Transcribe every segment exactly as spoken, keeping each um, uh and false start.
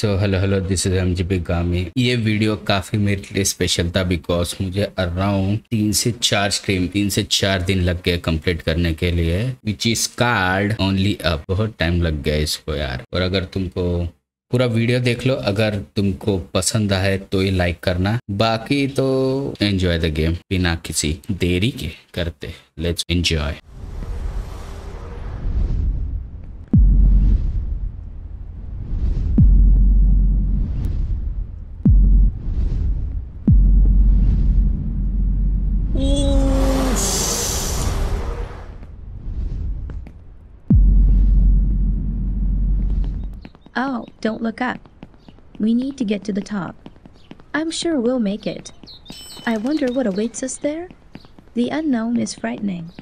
So hello hello this is M G B गामी। ये video काफ़ी मेरे लिए स्पेशल था बिकॉज मुझे अराउंड तीन से चार स्ट्रीम तीन से चार दिन लग गए कंप्लीट करने के लिए, which is card only up. बहुत टाइम लग गया इसको यार। और अगर तुमको पूरा वीडियो देख लो, अगर तुमको पसंद आए तो ये लाइक करना, बाकी तो एंजॉय द गेम बिना किसी देरी के करते। Let's enjoy. Oh, don't look up. We need to get to the top. I'm sure we'll make it. I wonder what awaits us there? The unknown is frightening.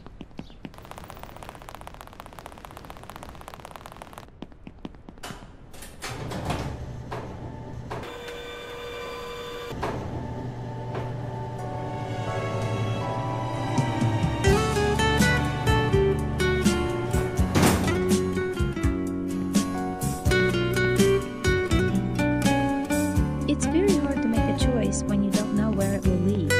It's very hard to make a choice when you don't know where it will lead.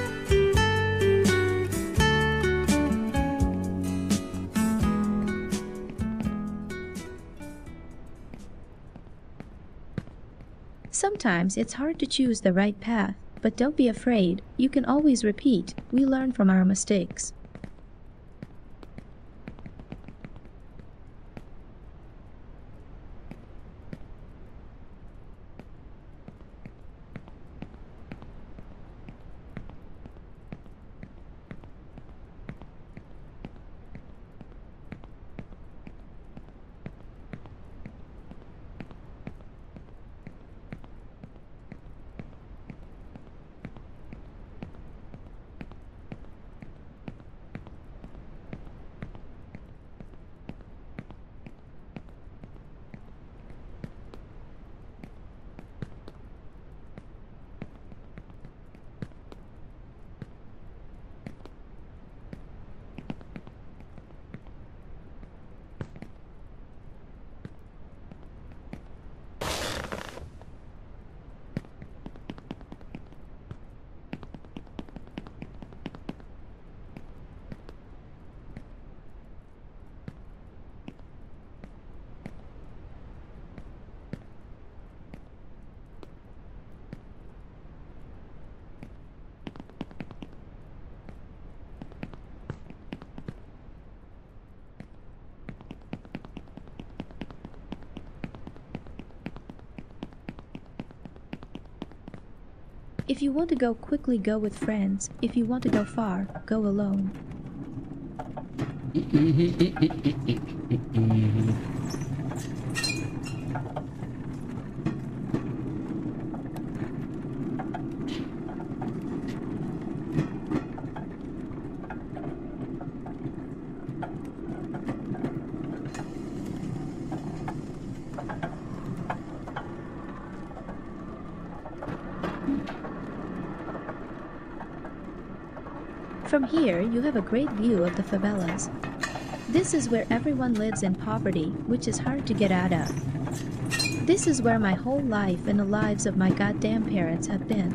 Sometimes it's hard to choose the right path, but don't be afraid. You can always repeat. We learn from our mistakes. If you want to go quickly, go with friends. If you want to go far, go alone. From here, you have a great view of the favelas. This is where everyone lives in poverty, which is hard to get out of. This is where my whole life and the lives of my goddamn parents have been.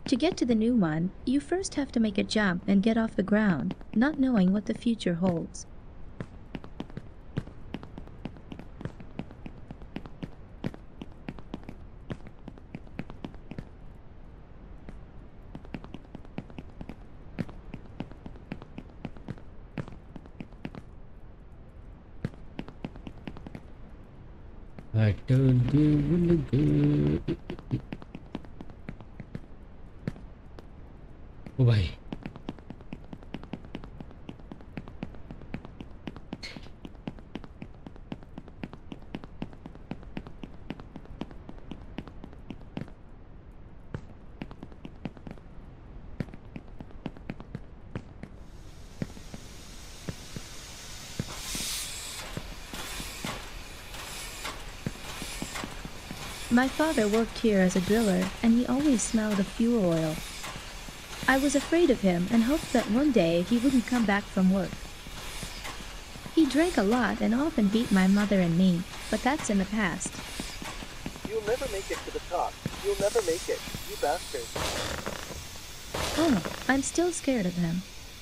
To get to the new one, you first have to make a jump and get off the ground, not knowing what the future holds. I told you we'll go. ओ भाई My father worked here as a driller, and he always smelled of fuel oil. I was afraid of him and hoped that one day he wouldn't come back from work. He drank a lot and often beat my mother and me, but that's in the past. You'll never make it to the top. You'll never make it, you bastard. Oh, I'm still scared of him.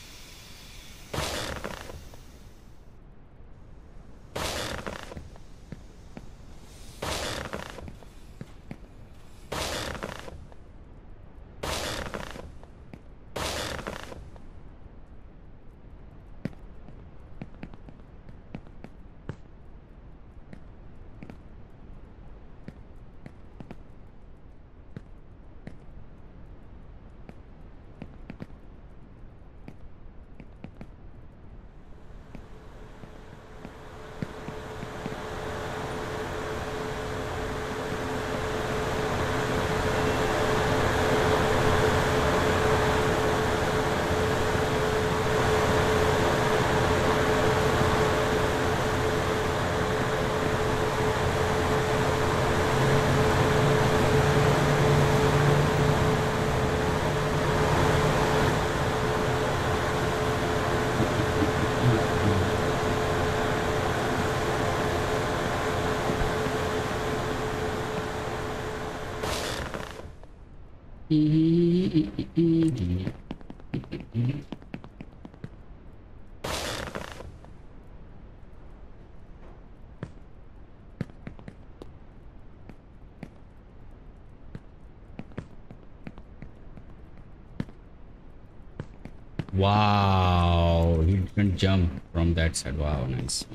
Wow, he didn't jump from that side. Wow, nice.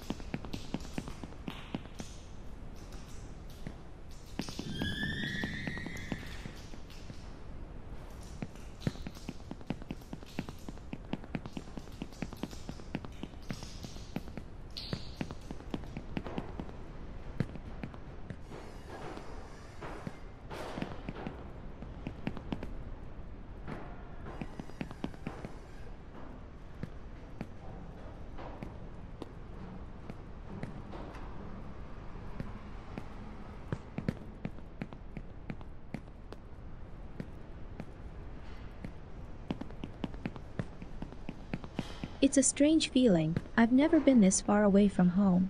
It's a strange feeling. I've never been this far away from home.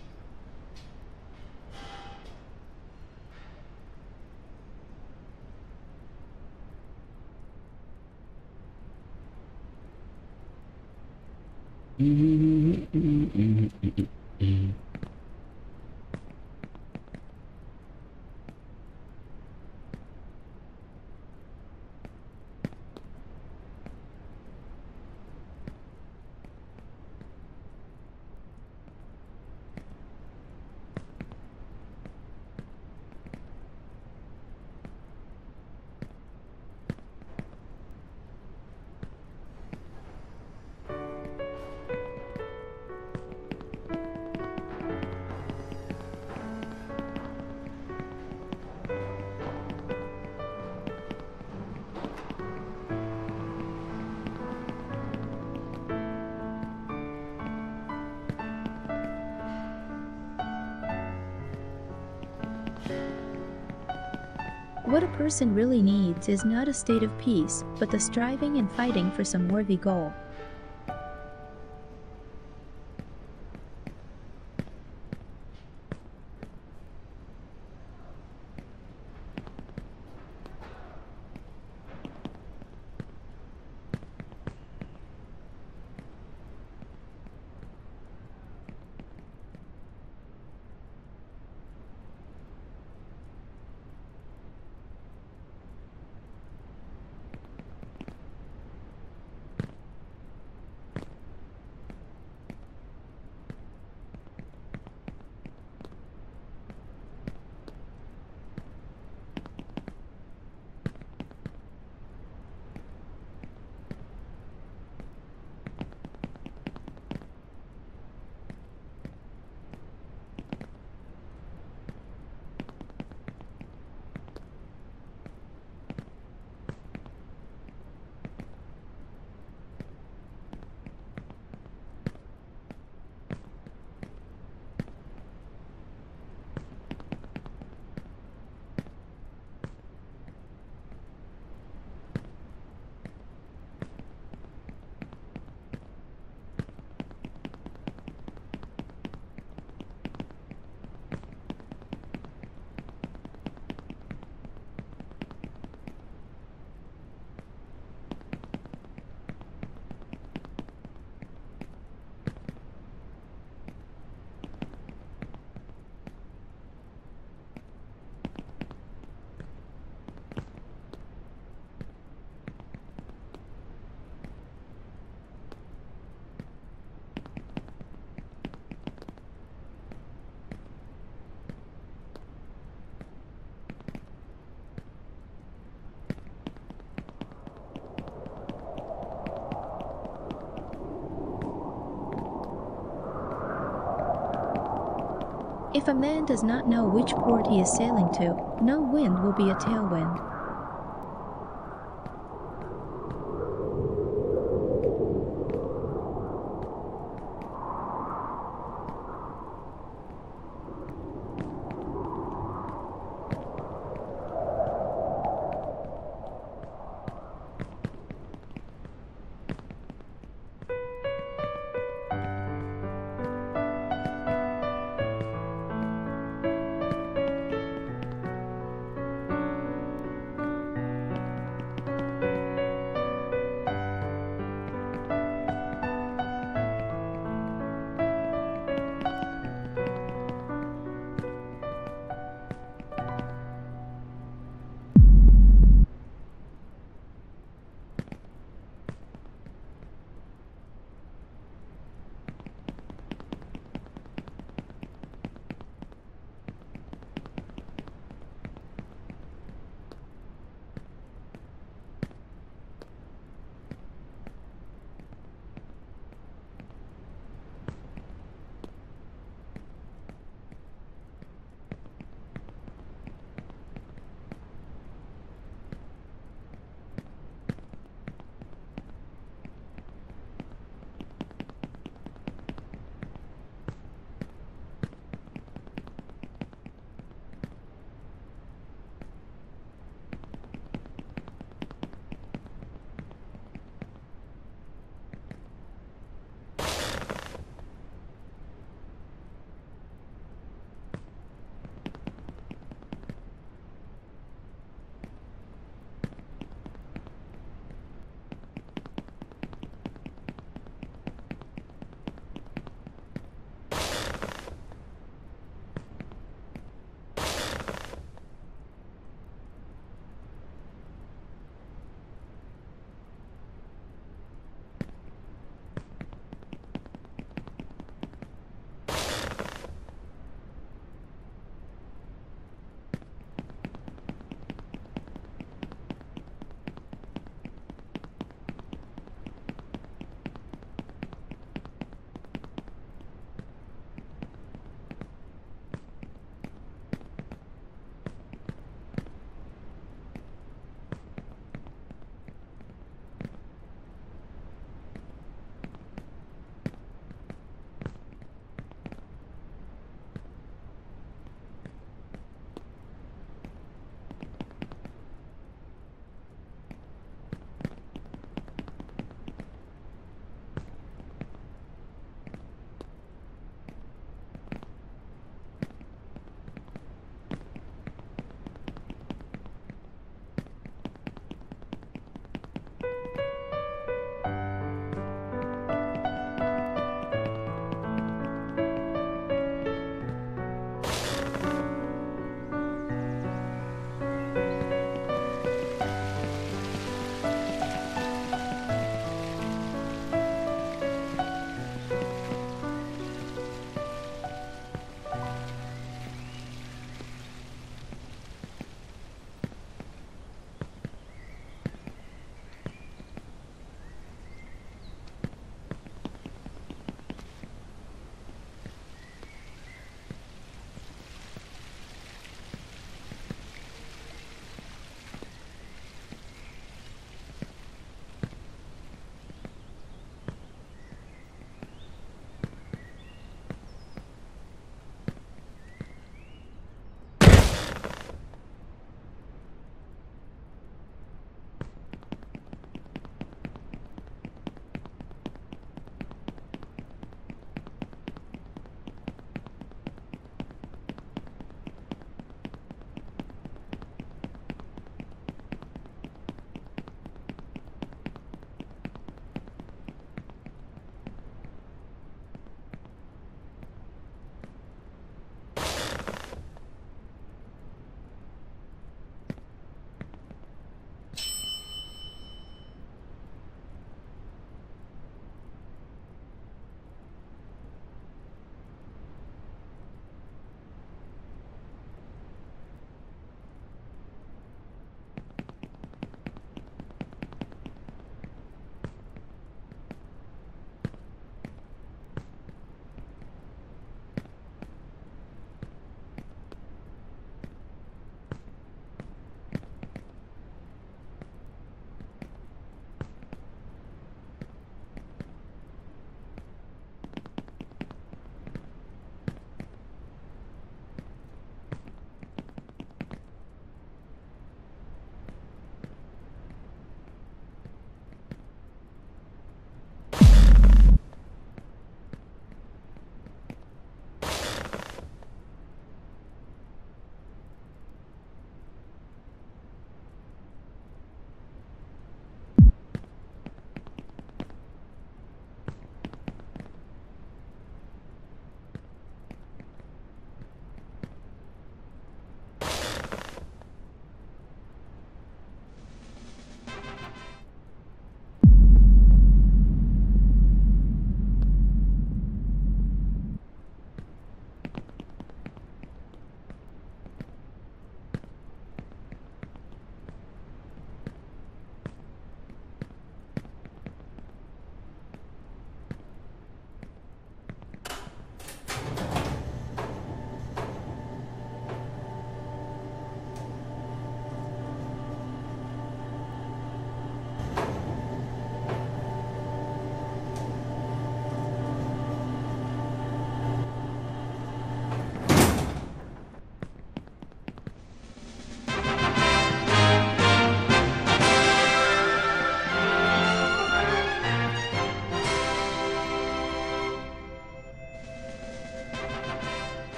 What a person really needs is not a state of peace, but the striving and fighting for some worthy goal. If a man does not know which port he is sailing to, no wind will be a tailwind.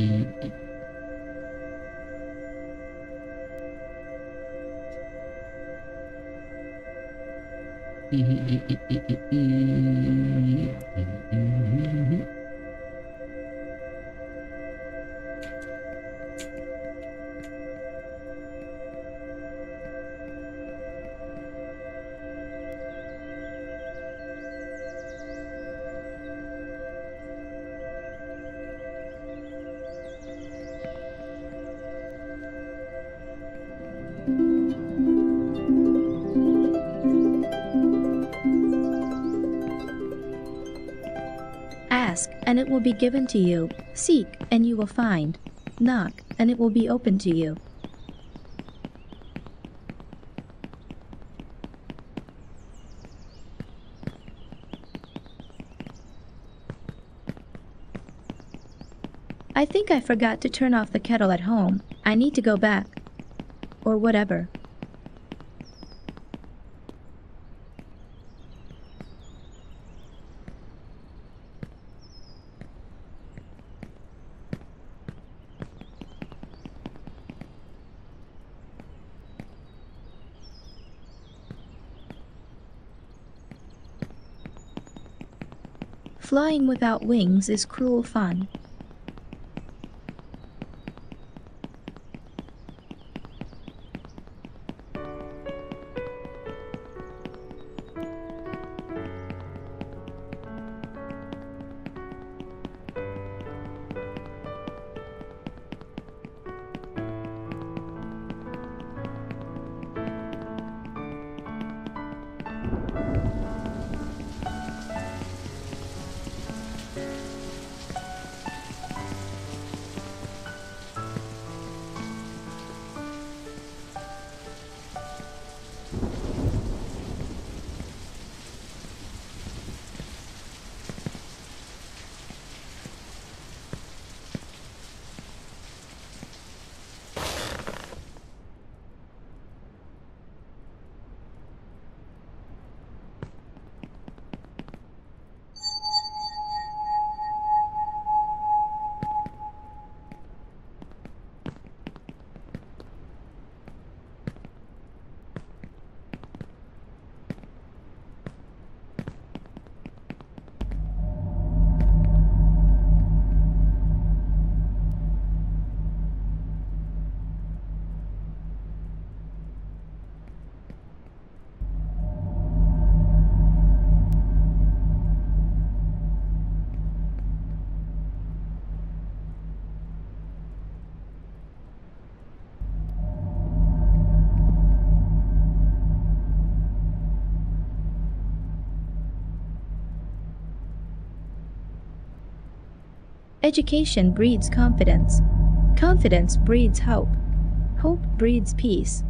Ask, and it will be given to you. Seek, and you will find. Knock, and it will be opened to you. I think I forgot to turn off the kettle at home. I need to go back. Or whatever. Flying without wings is cruel fun. Education breeds confidence. Confidence breeds hope. Hope breeds peace.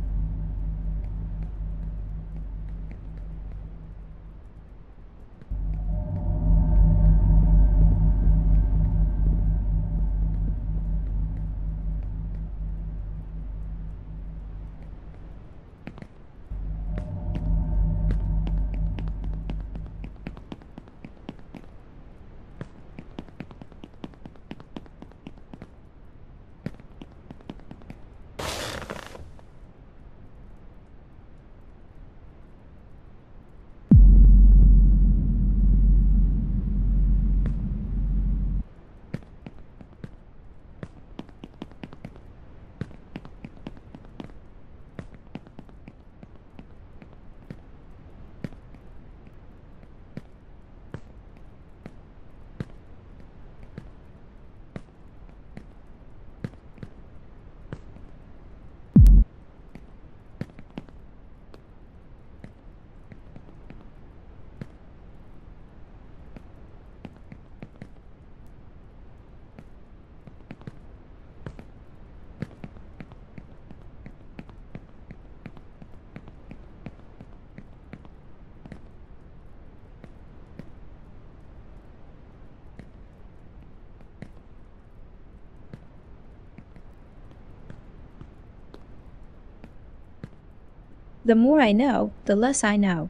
The more I know, the less I know.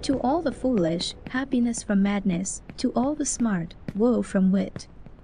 To all the foolish, happiness from madness. To all the smart, woe from wit.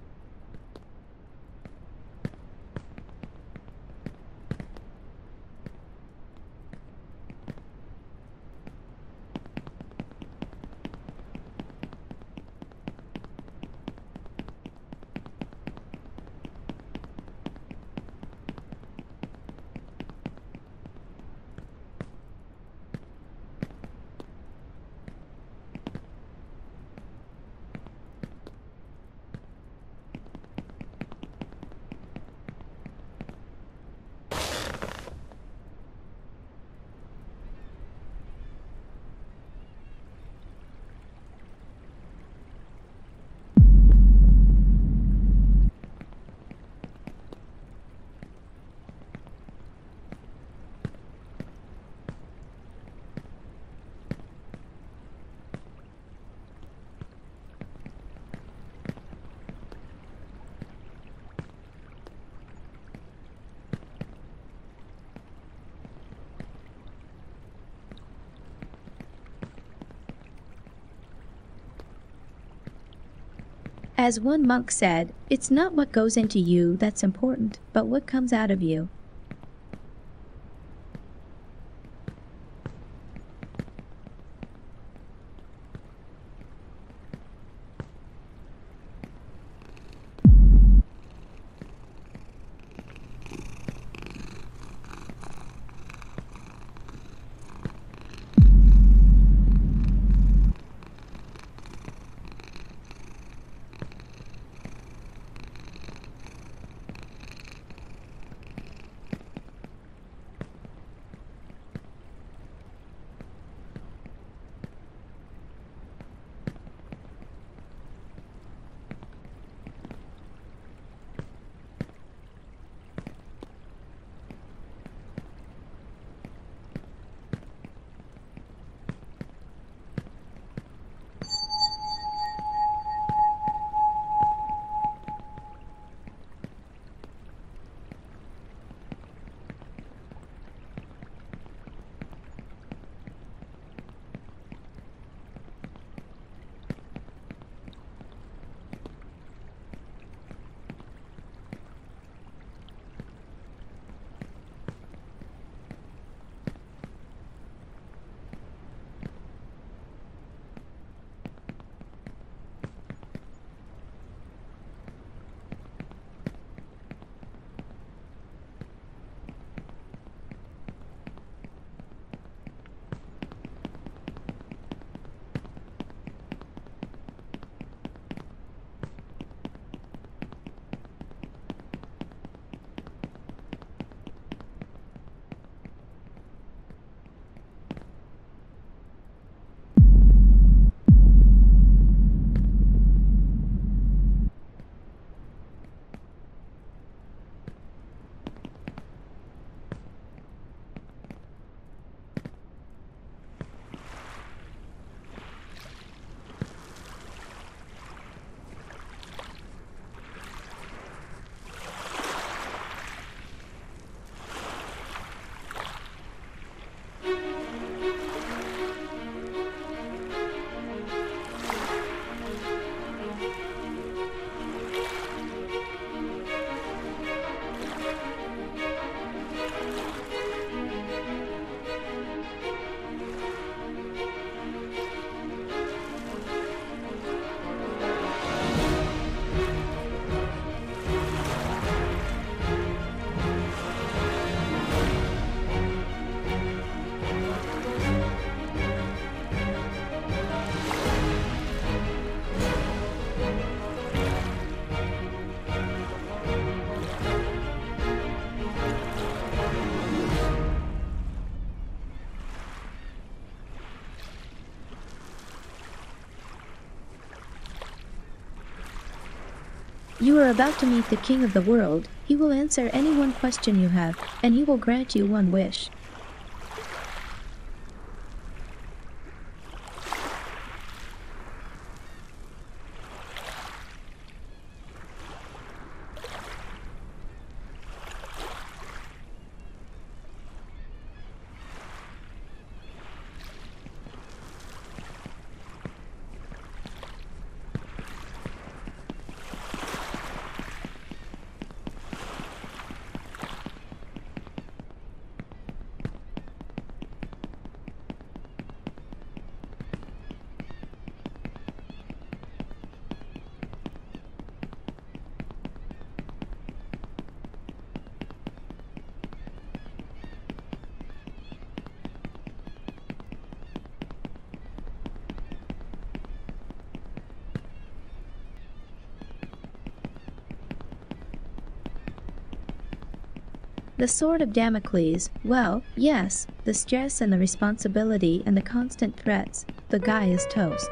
As one monk said, it's not what goes into you that's important, but what comes out of you. You are about to meet the King of the world. He will answer any one question you have, and he will grant you one wish. The sword of Damocles. Well, yes, the stress and the responsibility and the constant threats. The guy is toast.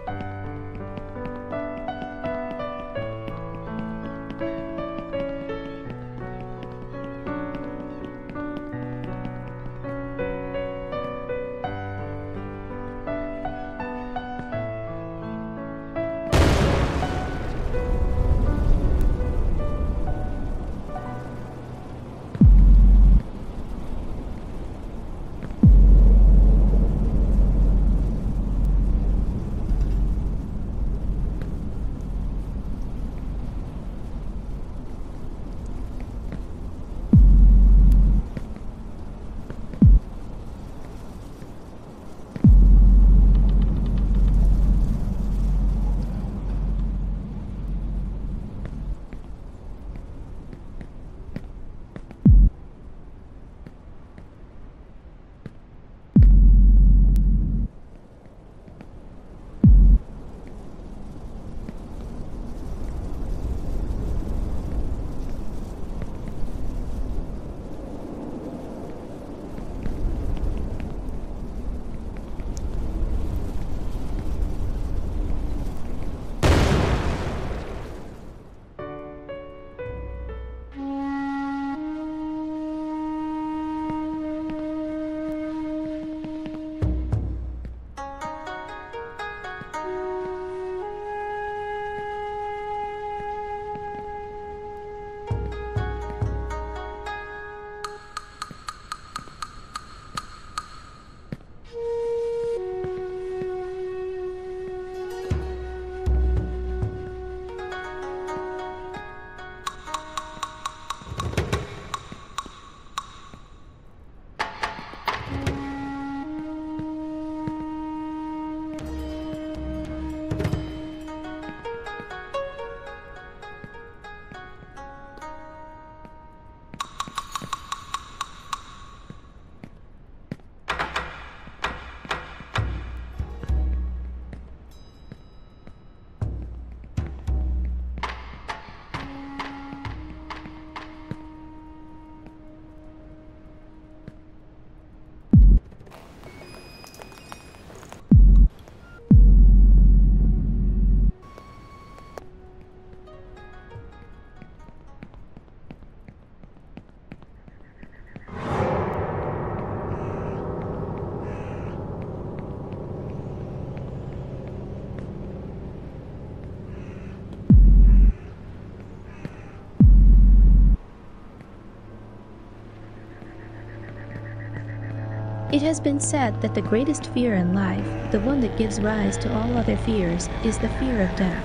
It has been said that the greatest fear in life, the one that gives rise to all other fears, is the fear of death.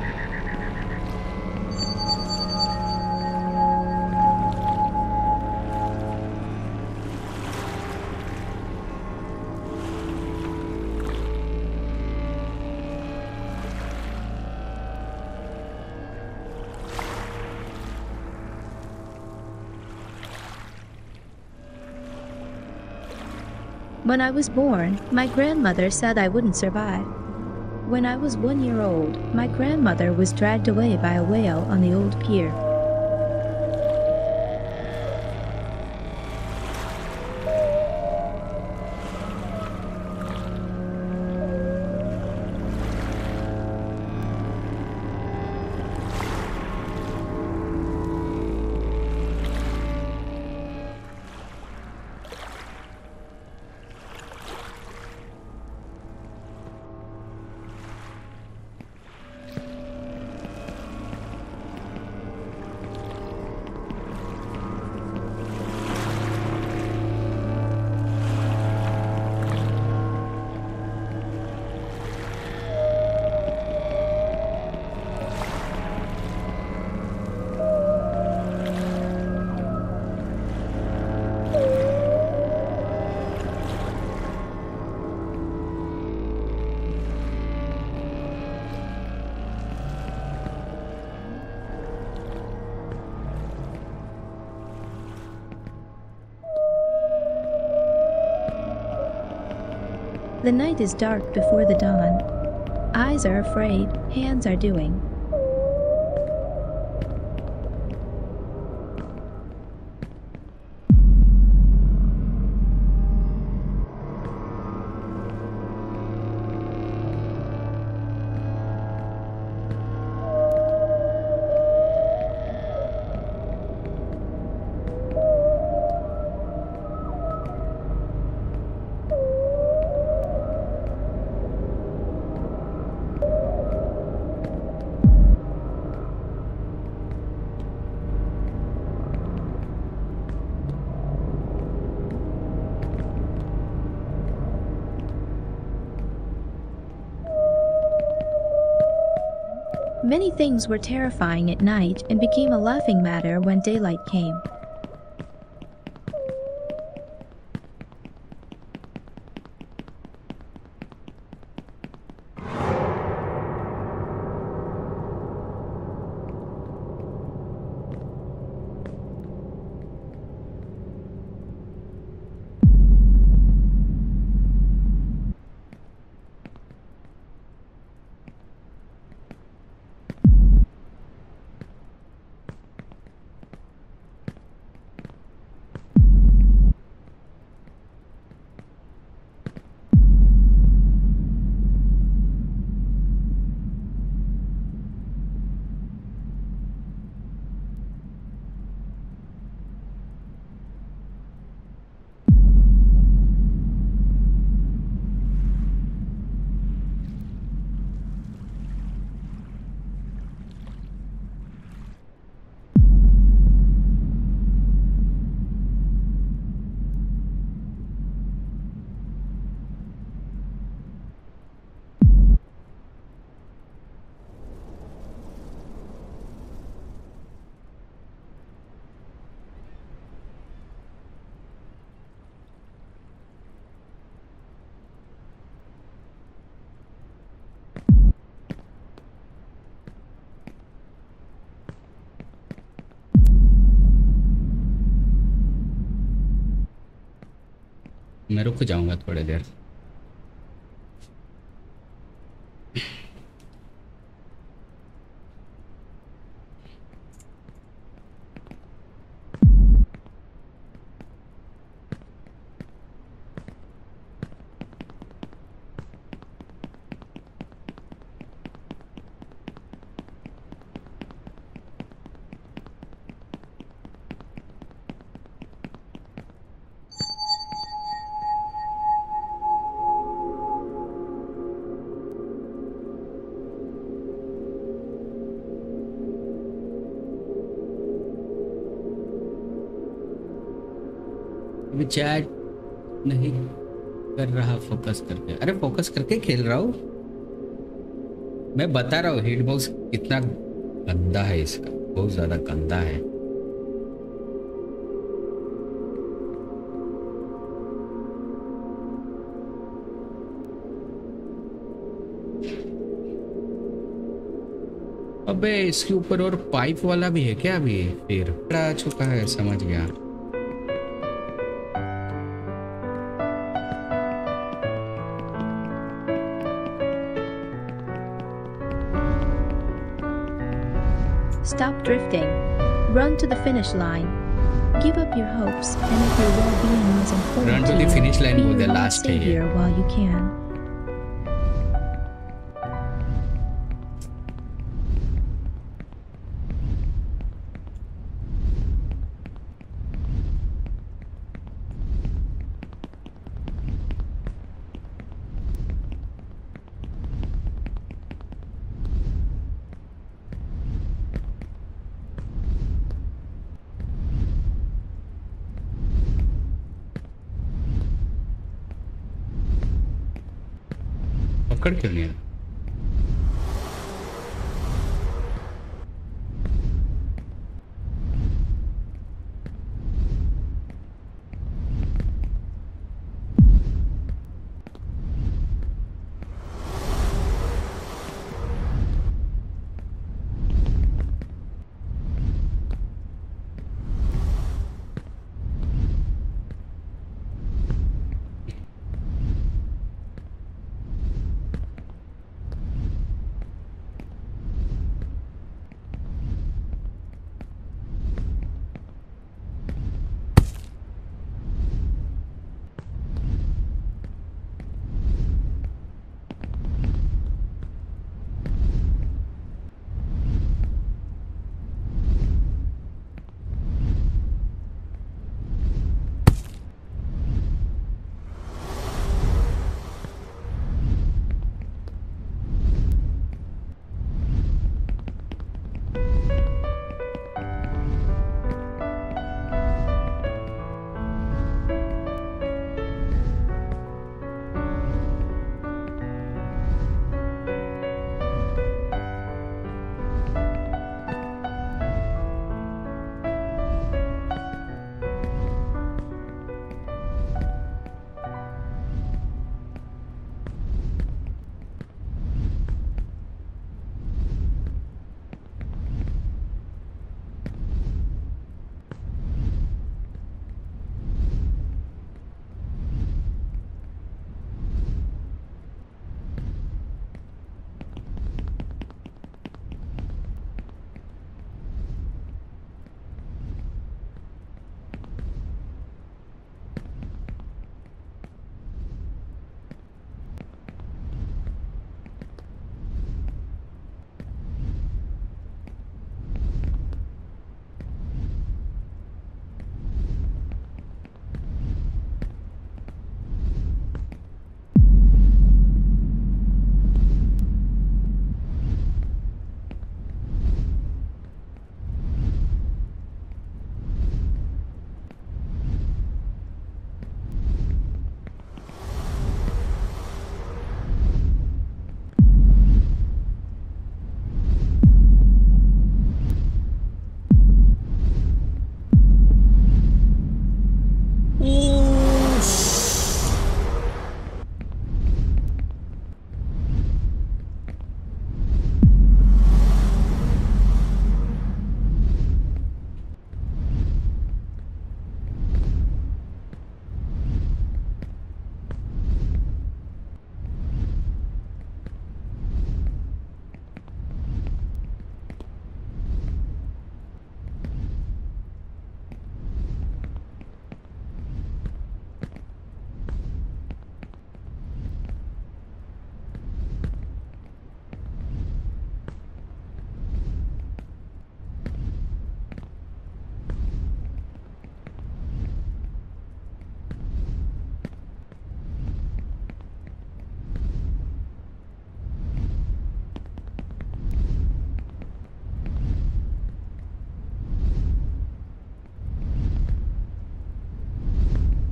When I was born, my grandmother said I wouldn't survive. When I was one year old, my grandmother was dragged away by a whale on the old pier. The night is dark before the dawn. Eyes are afraid, hands are doing. Many things were terrifying at night and became a laughing matter when daylight came. मैं रुक जाऊंगा थोड़ी देर। अभी chat नहीं कर रहा focus करके। अरे फोकस करके खेल रहा हूँ मैं, बता रहा हूँ हिटबॉक्स कितना गंदा है इसका, बहुत ज़्यादा गंदा है। अबे इसके ऊपर और पाइप वाला भी है क्या? अभी फिर आ चुका है, समझ गया। Stop drifting. Run to the finish line. Give up your hopes, and if your well-being is important Run to to the you, finish line be with the your own last day savior here. while you can. पकड़ क्यों नहीं?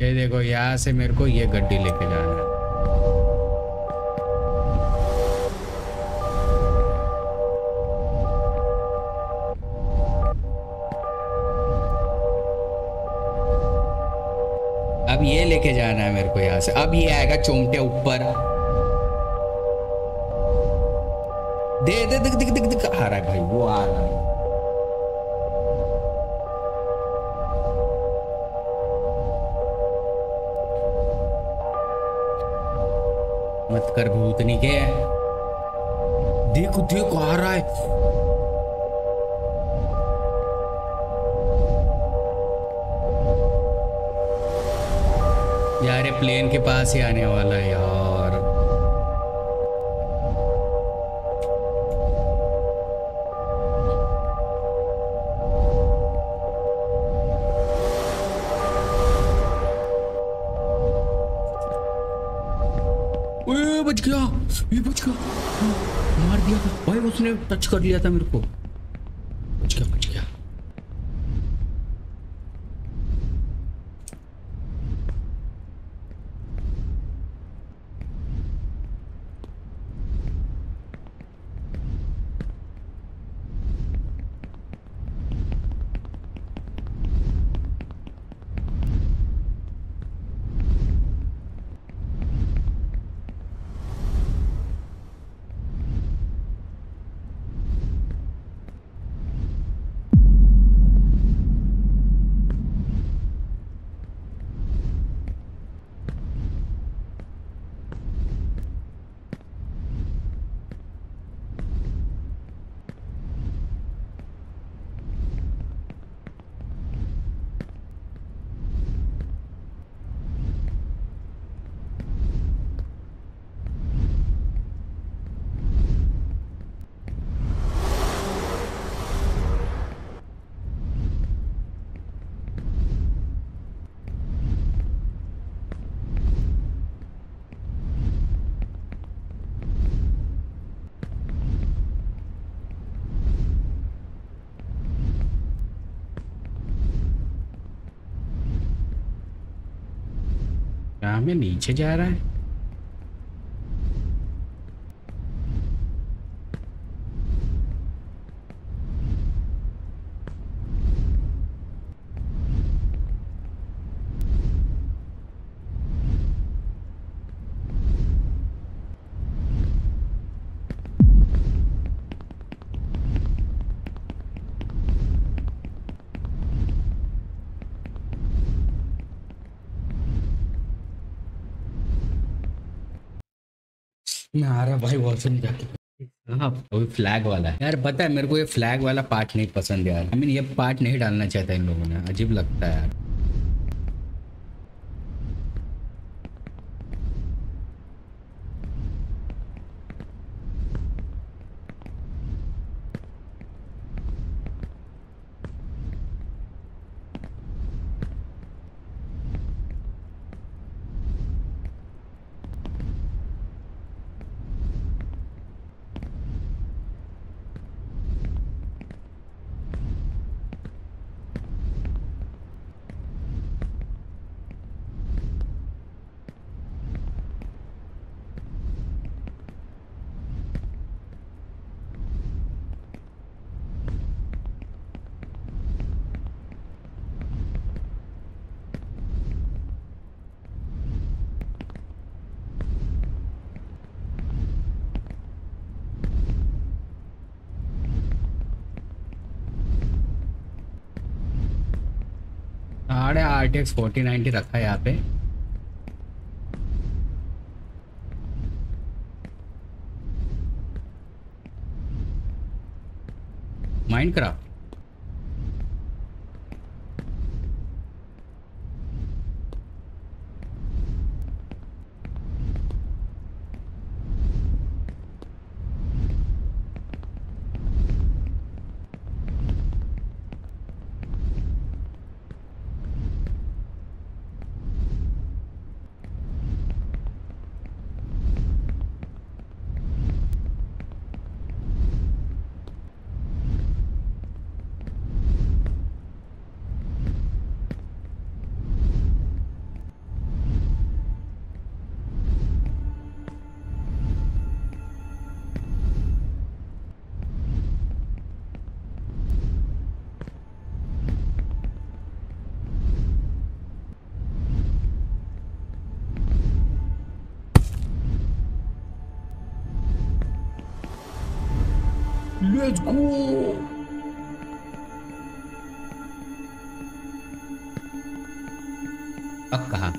ये देखो यहाँ से मेरे को ये गड्डी लेके जाना है। अब ये लेके जाना है मेरे को यहाँ से। अब ये आएगा चोमटे ऊपर। दे दे दिख दिख दिख दिख आ रहा है भाई, वो आ रहा है। मत कर भूतनी के। देखो देखो आ रहा है। यार ये प्लेन के पास ही आने वाला है यार। ओए बच गया, ये बच गया। मार दिया था भाई, उसने टच कर लिया था मेरे को। बच गया बच गया। क्या मैं नीचे जा रहा है? मैं आ रहा भाई वॉशरूम जाके। हाँ वही फ्लैग वाला है यार। पता है मेरे को ये फ्लैग वाला पार्ट नहीं पसंद यार। आई मीन ये पार्ट नहीं डालना चाहता इन लोगों ने, अजीब लगता है यार। साढ़े R T X forty ninety रखा है यहाँ पे। Minecraft Let's go. अब कहाँ?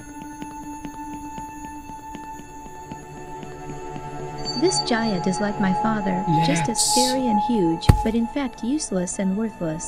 This giant is like my father, just as Yes. scary and huge, but in fact useless and worthless.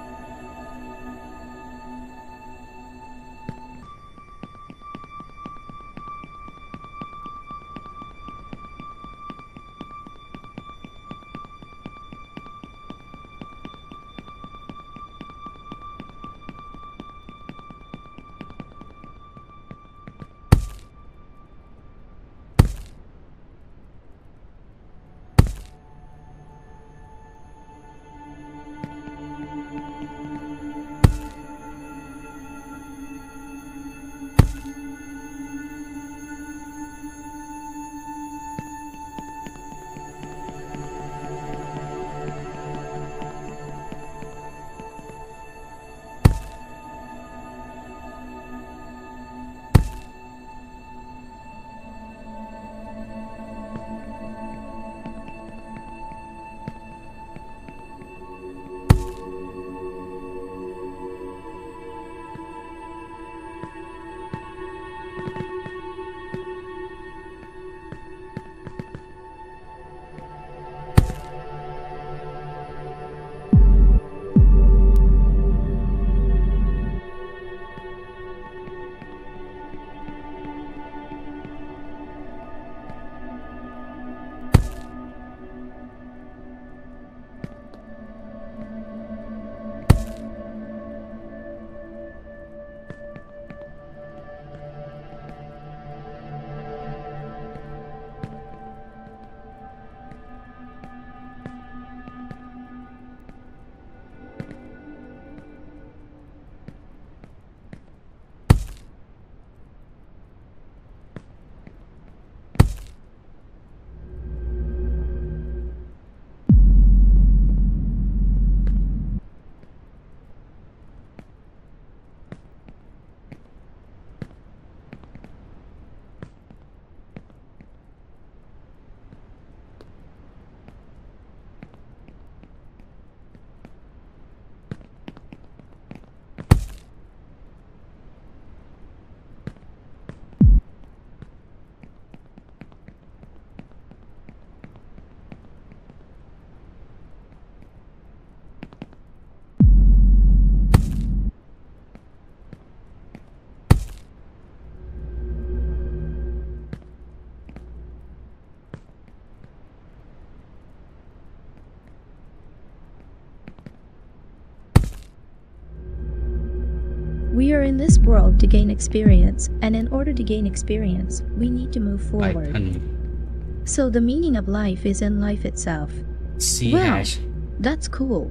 We are in this world to gain experience, and in order to gain experience, we need to move forward. Python. So the meaning of life is in life itself. C Wow, hash. that's cool.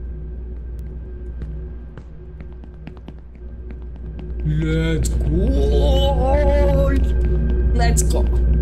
Let's go. Let's go.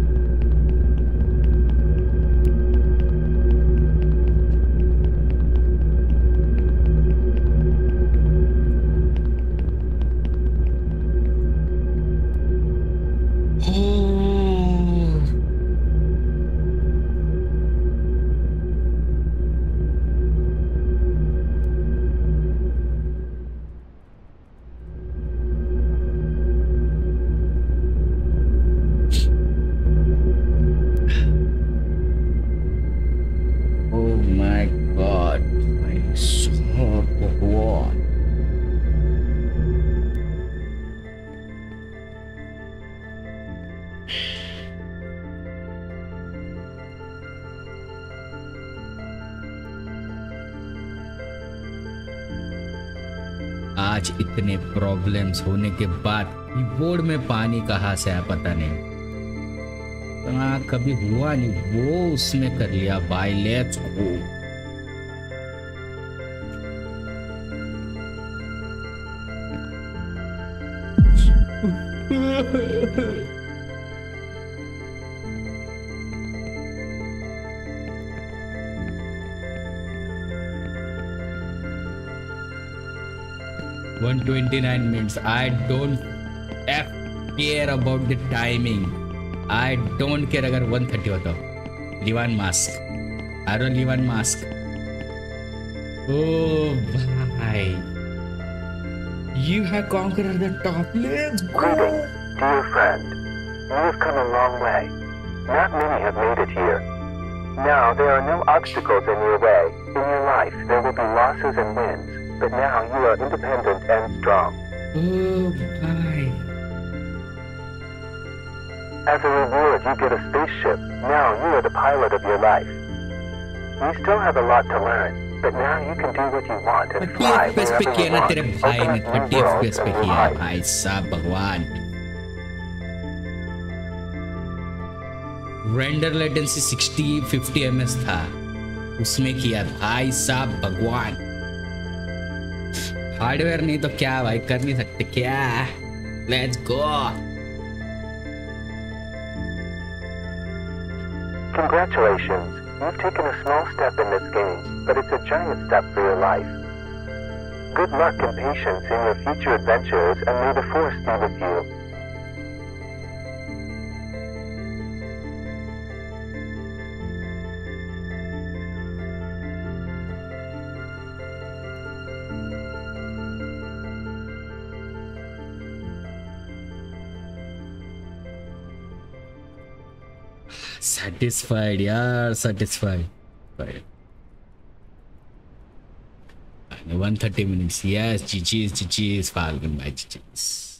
Oh my god, I saw भगवान. आज इतने problems होने के बाद keyboard में पानी कहाँ से आया पता नहीं. हाँ, कभी हुआ नहीं, वो उसने कर लिया. Bye let's go. one twenty-nine minutes. I don't f care about the timing. I don't care अगर one thirty होता. Leave on mask. I don't leave on mask. Oh bhai, you have conquered the top. Let's go. Greetings, dear friend. You have come a long way. Not many have made it here. Now there are no obstacles in your way. In your life there will be losses and wins, but now you are independent and strong. Oh bhai. As a reward you get a spaceship. Now you are the pilot of your life. You still have a lot to learn, but now you can do what you want and thirty fly F P S पे wherever किया you ना want. तेरे भाई Open ने up new thirty F P worlds S पे and new किया heights. भाई साहब भगवान. Render latency sixty fifty M S था, उसमें किया भाई साहब भगवान. हार्डवेयर नहीं तो क्या भाई, कर नहीं सकते क्या. Let's go. Congratulations. You've taken a small step in this game, but it's a giant step for your life. Good luck and patience in your future adventures, and may the Force be with you. Satisfied यार, satisfied. one thirty minutes. Yes, G G's, G G's, Falcon by G G's.